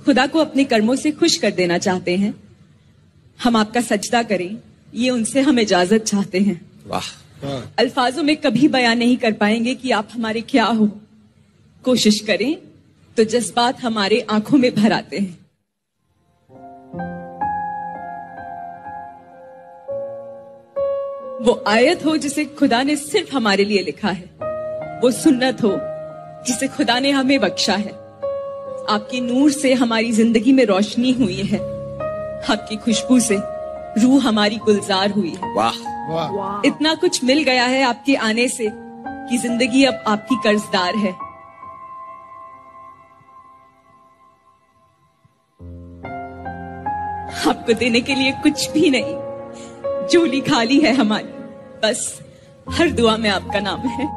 खुदा को अपने कर्मों से खुश कर देना चाहते हैं, हम आपका सजदा करें, ये उनसे हम इजाजत चाहते हैं। वाह। अल्फाजों में कभी बयान नहीं कर पाएंगे कि आप हमारे क्या हो। कोशिश करें तो जज्बात हमारे आंखों में भर आते हैं। वो आयत हो जिसे खुदा ने सिर्फ हमारे लिए लिखा है, वो सुन्नत हो जिसे खुदा ने हमें बख्शा है। आपकी नूर से हमारी जिंदगी में रोशनी हुई है, आपकी खुशबू से रूह हमारी गुलजार हुई है। वाह वाह। इतना कुछ मिल गया है आपके आने से कि जिंदगी अब आपकी कर्जदार है। आपको देने के लिए कुछ भी नहीं, झोली खाली है हमारी, बस हर दुआ में आपका नाम है।